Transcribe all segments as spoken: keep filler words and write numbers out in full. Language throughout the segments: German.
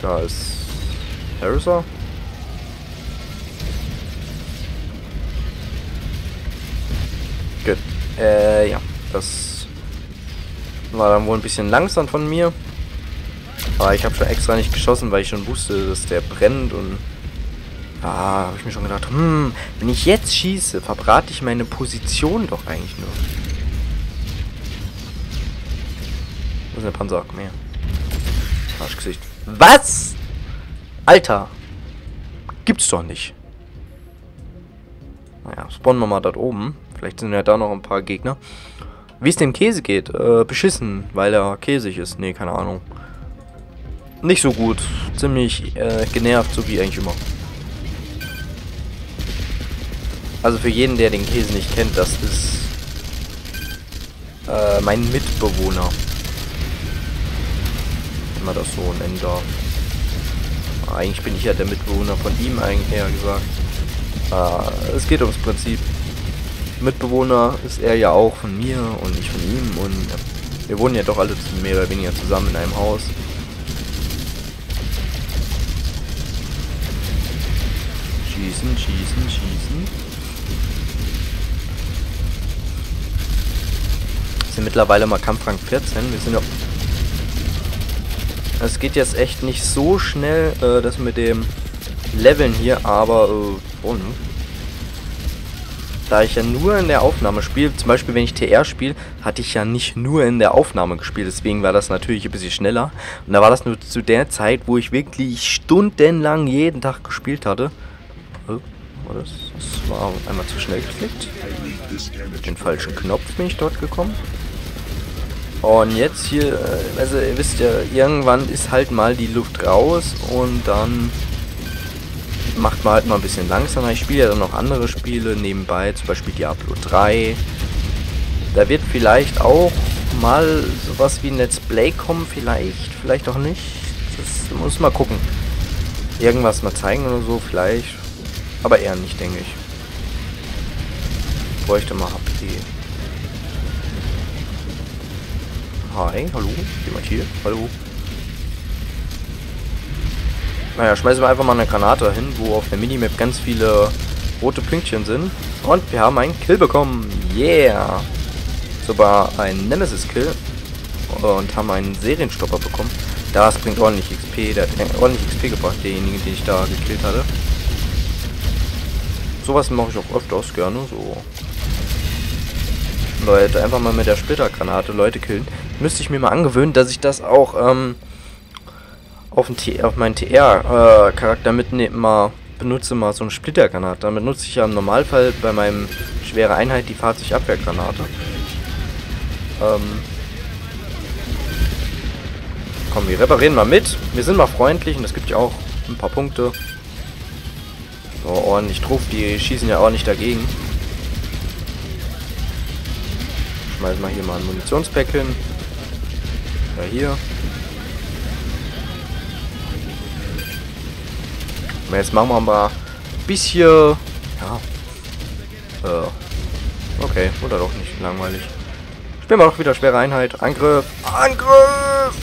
Da ist Harrison. Gut. Äh, ja. Das war dann wohl ein bisschen langsam von mir. Aber ich habe schon extra nicht geschossen, weil ich schon wusste, dass der brennt. Und ah, habe ich mir schon gedacht, hm, wenn ich jetzt schieße, verbrate ich meine Position doch eigentlich nur. Wo ist der Panzer? Mehr. Arschgesicht. Was? Alter. Gibt's doch nicht. Naja, spawnen wir mal dort oben. Vielleicht sind ja da noch ein paar Gegner. Wie es dem Käse geht? Äh, beschissen, weil er käsig ist. Nee, keine Ahnung. Nicht so gut. Ziemlich äh, genervt, so wie eigentlich immer. Also für jeden, der den Käse nicht kennt, das ist äh, mein Mitbewohner. Wenn man das so nennen darf. Eigentlich bin ich ja der Mitbewohner von ihm, eigentlich eher gesagt. Äh, es geht ums Prinzip. Mitbewohner ist er ja auch von mir und ich von ihm. Und ja, wir wohnen ja doch alle mehr oder weniger zusammen in einem Haus. Schießen, schießen, schießen. Wir sind mittlerweile mal Kampfrang vierzehn. Wir sind ja. Es geht jetzt echt nicht so schnell, äh, das mit dem Leveln hier, aber äh, oh, ne? Da ich ja nur in der Aufnahme spiele, zum Beispiel wenn ich T R spiele, hatte ich ja nicht nur in der Aufnahme gespielt, deswegen war das natürlich ein bisschen schneller. Und da war das nur zu der Zeit, wo ich wirklich stundenlang jeden Tag gespielt hatte. Oh, das, das war einmal zu schnell geklickt. Mit den falschen Knopf bin ich dort gekommen. Und jetzt hier, also ihr wisst ja, irgendwann ist halt mal die Luft raus und dann macht man halt mal ein bisschen langsamer. Ich spiele ja dann noch andere Spiele nebenbei, zum Beispiel Diablo drei. Da wird vielleicht auch mal sowas wie ein Let's Play kommen, vielleicht, vielleicht auch nicht. Das muss mal gucken. Irgendwas mal zeigen oder so, vielleicht. Aber eher nicht, denke ich. Ich bräuchte mal H P. Hi, hallo, jemand hier? Hallo. Naja, schmeißen wir einfach mal eine Granate hin, wo auf der Minimap ganz viele rote Pünktchen sind. Und wir haben einen Kill bekommen. Yeah! Sogar ein Nemesis-Kill. Und haben einen Serienstopper bekommen. Das bringt ordentlich X P. Der hat ordentlich X P gebracht, derjenige, den ich da gekillt hatte. Sowas mache ich auch öfters gerne, so. Leute, einfach mal mit der Splittergranate Leute killen. Müsste ich mir mal angewöhnen, dass ich das auch ähm, auf, auf meinen T R-Charakter äh, mitnehme, mal benutze mal so eine Splittergranate. Damit nutze ich ja im Normalfall bei meinem schwere Einheit die Fahrzeugabwehrgranate. Ähm Komm, wir reparieren mal mit. Wir sind mal freundlich und das gibt ja auch ein paar Punkte. So, ordentlich drauf. Die schießen ja ordentlich dagegen. Schmeißen wir hier mal ein Munitionspack hin. Ja, hier. Und jetzt machen wir mal ein bisschen. Ja. Äh. Okay, oder doch nicht. Langweilig. Spielen wir doch wieder schwere Einheit. Angriff. Angriff!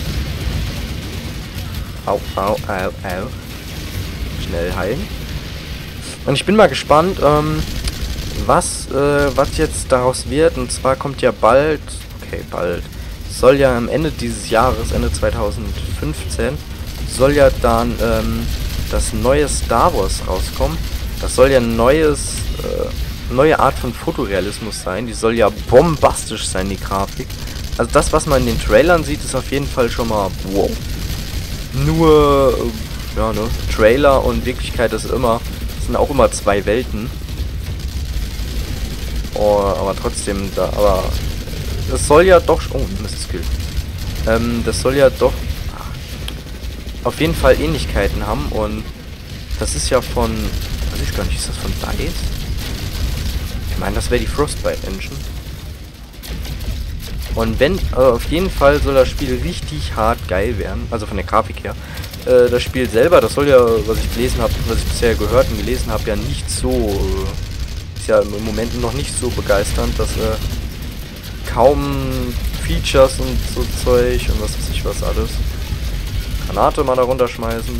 Au, au, au, au. Schnell heilen. Und ich bin mal gespannt, ähm, was, äh, was jetzt daraus wird. Und zwar kommt ja bald, okay, bald, soll ja am Ende dieses Jahres, Ende zweitausendfünfzehn, soll ja dann ähm, das neue Star Wars rauskommen. Das soll ja ein neues, äh, neue Art von Fotorealismus sein. Die soll ja bombastisch sein, die Grafik. Also das, was man in den Trailern sieht, ist auf jeden Fall schon mal wow. Nur, äh, ja, ne, Trailer und Wirklichkeit ist immer, sind auch immer zwei Welten. Oh, aber trotzdem, da, aber das soll ja doch, oh, Mist-Skill. Ähm, das soll ja doch ach, auf jeden Fall Ähnlichkeiten haben und das ist ja von, weiß ich gar nicht, ist das von DICE? Ich meine, das wäre die Frostbite Engine. Und wenn, also auf jeden Fall soll das Spiel richtig hart geil werden, also von der Grafik her. Äh, das Spiel selber, das soll ja, was ich gelesen habe, was ich bisher gehört und gelesen habe, ja nicht so, äh, ist ja im Moment noch nicht so begeisternd, dass äh, kaum Features und so Zeug und was weiß ich was alles. Granate mal da runterschmeißen.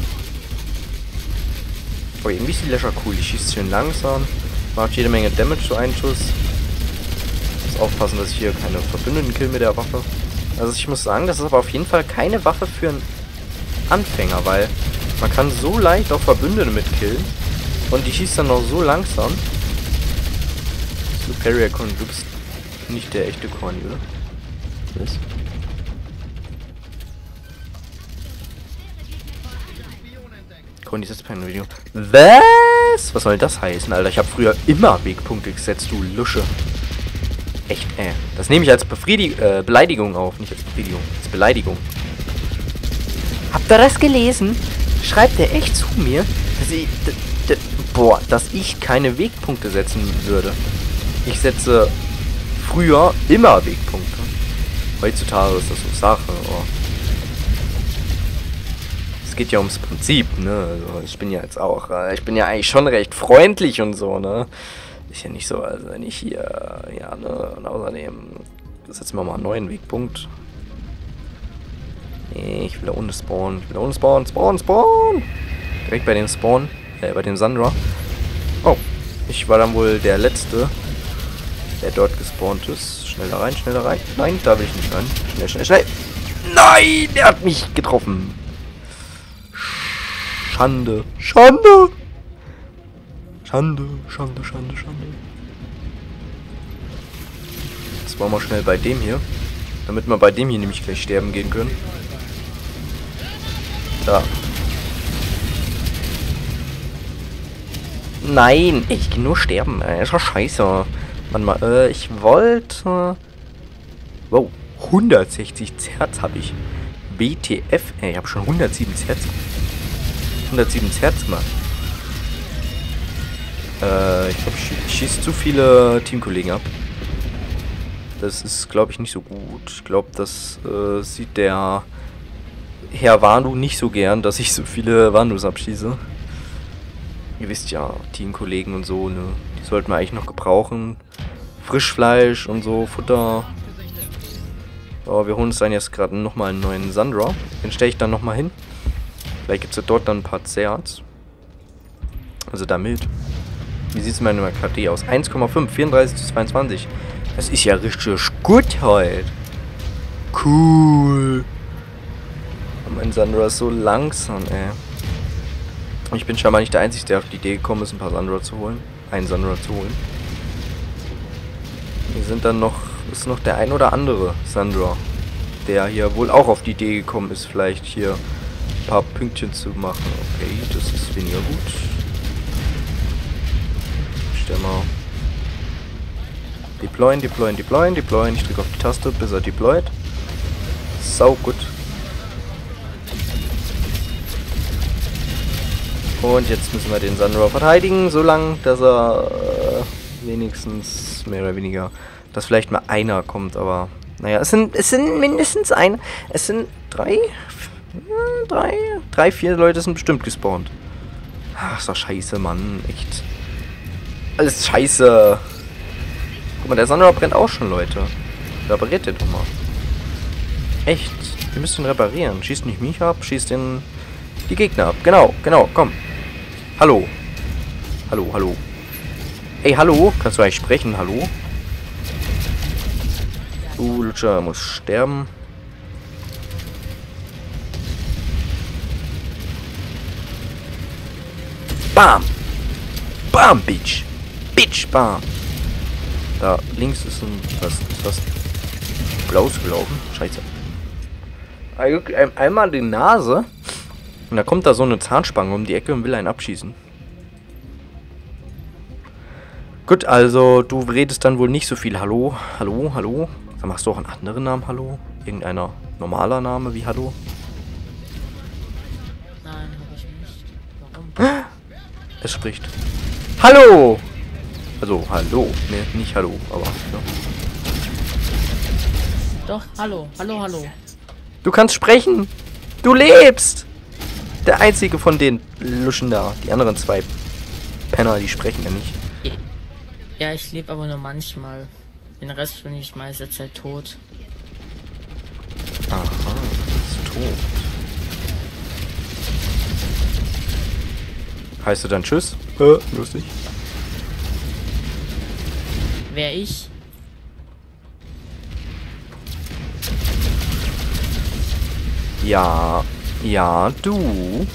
Oh, irgendwie ist die Lasher cool. Die schießt schön langsam. Macht jede Menge Damage zu einem Schuss. Muss aufpassen, dass ich hier keine Verbündeten kill mit der Waffe. Also ich muss sagen, das ist aber auf jeden Fall keine Waffe für einen Anfänger, weil man kann so leicht auch Verbündete mitkillen. Und die schießt dann noch so langsam. Superior Con, du bist nicht der echte Corny, oder? Was? Corny ist jetzt kein Video. Was? Was soll das heißen, Alter? Ich habe früher immer Wegpunkte gesetzt, du Lusche. Echt, äh. Das nehme ich als Befriedig äh, Beleidigung auf, nicht als Befriedigung, als Beleidigung. Habt ihr das gelesen? Schreibt er echt zu mir, dass ich, boah, dass ich keine Wegpunkte setzen würde. Ich setze früher immer Wegpunkte. Heutzutage ist das so Sache. Oh. Es geht ja ums Prinzip, ne? Also ich bin ja jetzt auch, äh, ich bin ja eigentlich schon recht freundlich und so, ne? Ist ja nicht so, also wenn ich hier, ja, ne? Und außerdem setzen wir mal einen neuen Wegpunkt. Nee, ich will da ohne spawnen. Ich will da ohne spawnen. Spawn, spawn! Direkt bei dem Spawn, äh, bei dem Sandra. Oh, ich war dann wohl der Letzte, der dort gespawnt ist. Schnell da rein, schnell da rein. Nein, da will ich nicht rein. Schnell, schnell, schnell. Nein, der hat mich getroffen. Schande, Schande. Schande, Schande, Schande, Schande. Jetzt wollen wir schnell bei dem hier. Damit wir bei dem hier nämlich gleich sterben gehen können. Da. Nein, ich gehe nur sterben. Ey, ist doch scheiße. Mann mal, äh, ich wollte... Wow, hundertsechzig Hertz habe ich. B T F, ey, ich habe schon hundertsieben Hertz. hundertsieben Hertz gemacht. Äh, ich glaube, ich schieße zu viele Teamkollegen ab. Das ist, glaube ich, nicht so gut. Ich glaube, das äh, sieht der Herr Wanu nicht so gern, dass ich so viele Wanus abschieße. Ihr wisst ja, Teamkollegen und so, ne? Die sollten wir eigentlich noch gebrauchen. Frischfleisch und so, Futter. Aber wir holen uns dann jetzt gerade nochmal einen neuen Sandra. Den stelle ich dann nochmal hin. Vielleicht gibt es ja dort dann ein paar Zerts. Also damit. Wie sieht es mit meiner K D aus? eins Komma fünf, vierunddreißig zu zweiundzwanzig. Das ist ja richtig gut heute. Cool. Und mein Sandra ist so langsam, ey. Ich bin scheinbar nicht der Einzige, der auf die Idee gekommen ist, ein paar Sandra zu holen. Einen Sandra zu holen. Hier sind dann noch, ist noch der ein oder andere Sandra, der hier wohl auch auf die Idee gekommen ist, vielleicht hier ein paar Pünktchen zu machen. Okay, das ist weniger gut. Stell mal. Deployen, deployen, deployen, deployen. Ich drücke auf die Taste, bis er deployt. Sau gut. Und jetzt müssen wir den Sandra verteidigen, solange dass er äh, wenigstens mehr oder weniger, dass vielleicht mal einer kommt, aber naja, es sind, es sind mindestens ein, es sind drei, ja, drei, drei, vier Leute sind bestimmt gespawnt. Ach, ist doch scheiße, Mann, echt. Alles scheiße. Guck mal, der Sandra brennt auch schon, Leute. Repariert den doch mal. Echt, wir müssen ihn reparieren. Schießt nicht mich ab, schießt den, die Gegner ab. Genau, genau, komm. Hallo. Hallo, hallo. Ey, hallo, kannst du eigentlich sprechen? Hallo? Du, Lutscher, muss sterben. Bam! Bam, Bitch! Bitch, bam! Da links ist ein... Was ist das? Blaues gelaufen? Scheiße. Einmal die Nase. Und da kommt da so eine Zahnspange um die Ecke und will einen abschießen. Gut, also du redest dann wohl nicht so viel. Hallo, hallo, hallo. Dann machst du auch einen anderen Namen, hallo? Irgendeiner normaler Name wie Hallo? Nein, habe ich nicht. Warum? Es spricht. Hallo! Also, hallo. Ne, nicht hallo, aber... Ja. Doch, hallo, hallo, hallo. Du kannst sprechen! Du lebst! Der einzige von den Luschen da. Die anderen zwei Penner, die sprechen ja nicht. Ja, ich lebe aber nur manchmal. Den Rest bin ich meiste Zeit tot. Aha, ist tot. Heißt du dann Tschüss? Äh, lustig. Wer ich? Ja, ja, du.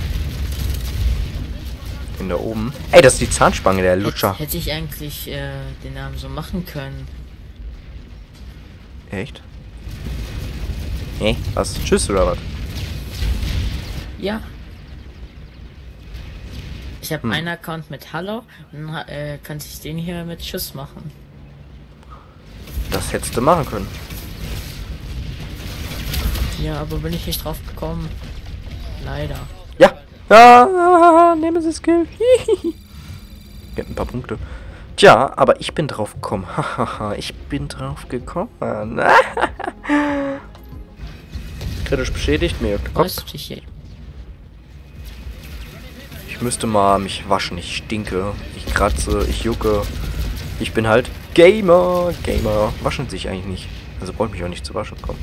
Den da oben. Ey, das ist die Zahnspange, der Lutscher. Hätte ich eigentlich äh, den Namen so machen können. Echt? Hey, was? Tschüss oder was? Ja. Ich habe Hm. einen Account mit Hallo und dann äh, kann ich den hier mit Tschüss machen. Das hättest du machen können. Ja, aber bin ich nicht drauf gekommen. Leider. Ja. Ja, Nemesis Skill. Gibt ein paar Punkte. Tja, aber ich bin drauf gekommen. Hahaha, ich bin drauf gekommen. Kritisch beschädigt, mir juckt der Kopf. Weißt du hier? Ich müsste mal mich waschen. Ich stinke. Ich kratze. Ich jucke. Ich bin halt Gamer. Gamer. Waschen sich eigentlich nicht. Also brauche ich mich auch nicht zu waschen. Komm.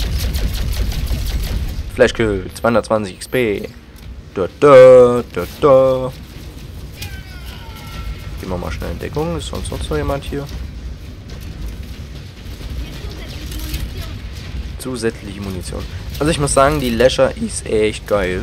Flashkill. zweihundertzwanzig X P. Da, da, da, da. Gehen wir mal schnell in Deckung. Ist sonst noch jemand hier? Zusätzliche Munition. Also ich muss sagen, die Lasher ist echt geil.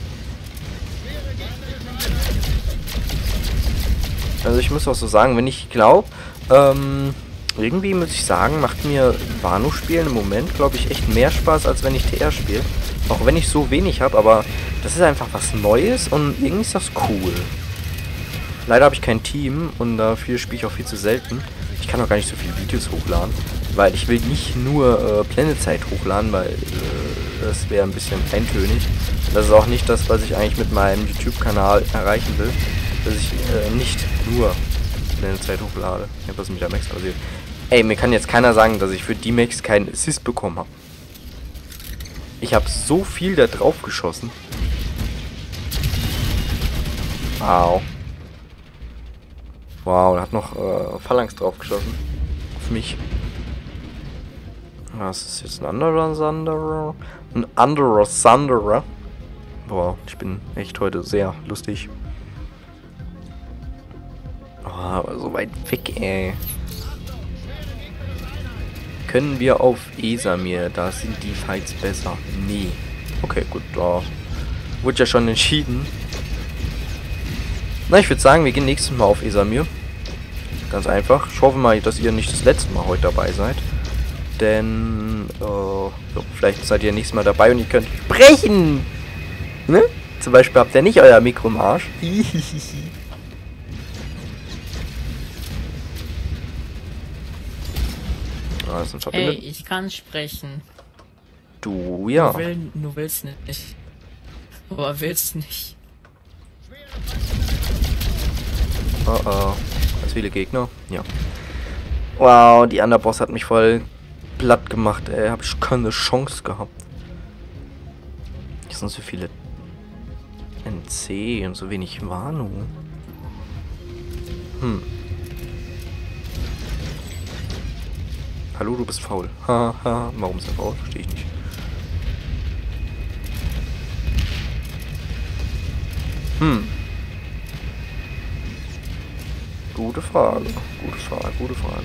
Also ich muss auch so sagen, wenn ich glaube, ähm, irgendwie muss ich sagen, macht mir Wano spielen im Moment, glaube ich, echt mehr Spaß, als wenn ich T R spiele. Auch wenn ich so wenig habe, aber das ist einfach was Neues und irgendwie ist das cool. Leider habe ich kein Team und dafür spiele ich auch viel zu selten. Ich kann auch gar nicht so viele Videos hochladen, weil ich will nicht nur äh, Planetside hochladen, weil äh, das wäre ein bisschen eintönig. Das ist auch nicht das, was ich eigentlich mit meinem YouTube-Kanal erreichen will, dass ich äh, nicht nur Planetside hochlade. Ja, was mit der Max passiert. Ey, mir kann jetzt keiner sagen, dass ich für die Max keinen Assist bekommen habe. Ich habe so viel da drauf geschossen. Wow. Wow, da hat noch äh, Phalanx drauf geschossen. Auf mich. Das ist jetzt ein anderer Sanderer. Ein anderer Sanderer. Boah, ich bin echt heute sehr lustig. Oh, aber so weit weg, ey. Können wir auf Esamir? Da sind die Fights besser. Nee. Okay, gut, da wurde ja schon entschieden. Na, ich würde sagen, wir gehen nächstes Mal auf Esamir. Ganz einfach. Ich hoffe mal, dass ihr nicht das letzte Mal heute dabei seid. Denn, äh, so, vielleicht seid ihr nächstes Mal dabei und ihr könnt sprechen. Ne? Zum Beispiel habt ihr nicht euer Mikro im Arsch. Ah, das ist ein Hey, ich kann sprechen. Du, ja. Du, will, du willst nicht. Aber willst nicht. Oh oh. Ganz viele Gegner. Ja. Wow, die Underboss hat mich voll platt gemacht, ey. Hab ich keine Chance gehabt. Hier sind so viele N C und so wenig Wano. Hm. Hallo, du bist faul. Haha, warum ist er faul? Verstehe ich nicht. Hm. Gute Frage. Gute Frage, gute Frage.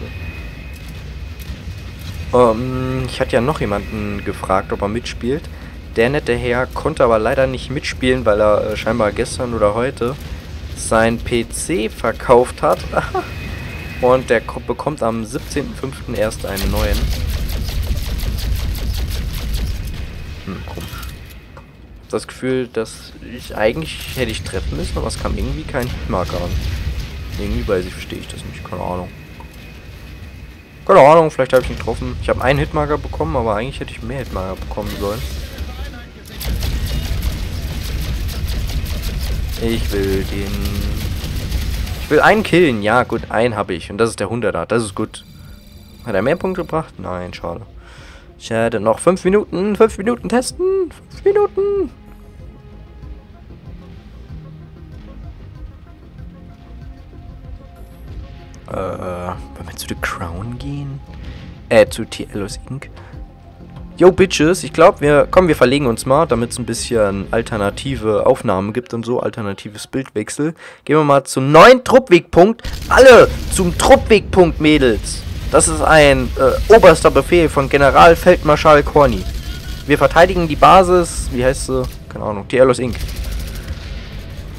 Ähm, ich hatte ja noch jemanden gefragt, ob er mitspielt. Der nette Herr konnte aber leider nicht mitspielen, weil er äh, scheinbar gestern oder heute sein P C verkauft hat. Und der bekommt am siebzehnten fünften erst einen neuen. Hm, komisch. Das Gefühl, dass ich eigentlich hätte ich treffen müssen, aber es kam irgendwie kein Hitmarker an. Irgendwie weiß ich, verstehe ich das nicht. Keine Ahnung. Keine Ahnung, vielleicht habe ich ihn getroffen. Ich habe einen Hitmarker bekommen, aber eigentlich hätte ich mehr Hitmarker bekommen sollen. Ich will den... Ich will einen killen. Ja, gut, einen habe ich. Und das ist der hunderter. Das ist gut. Hat er mehr Punkte gebracht? Nein, schade. Schade. Noch fünf Minuten. Fünf Minuten testen. Fünf Minuten. Äh, wollen wir zu The Crown gehen? Äh, zu T L O S Incorporated. Yo, Bitches, ich glaube, wir, komm, wir verlegen uns mal, damit es ein bisschen alternative Aufnahmen gibt und so, alternatives Bildwechsel. Gehen wir mal zum neuen Truppwegpunkt. Alle zum Truppwegpunkt, Mädels. Das ist ein äh, oberster Befehl von Generalfeldmarschall Corny. Wir verteidigen die Basis, wie heißt sie? Keine Ahnung, T L O S Incorporated.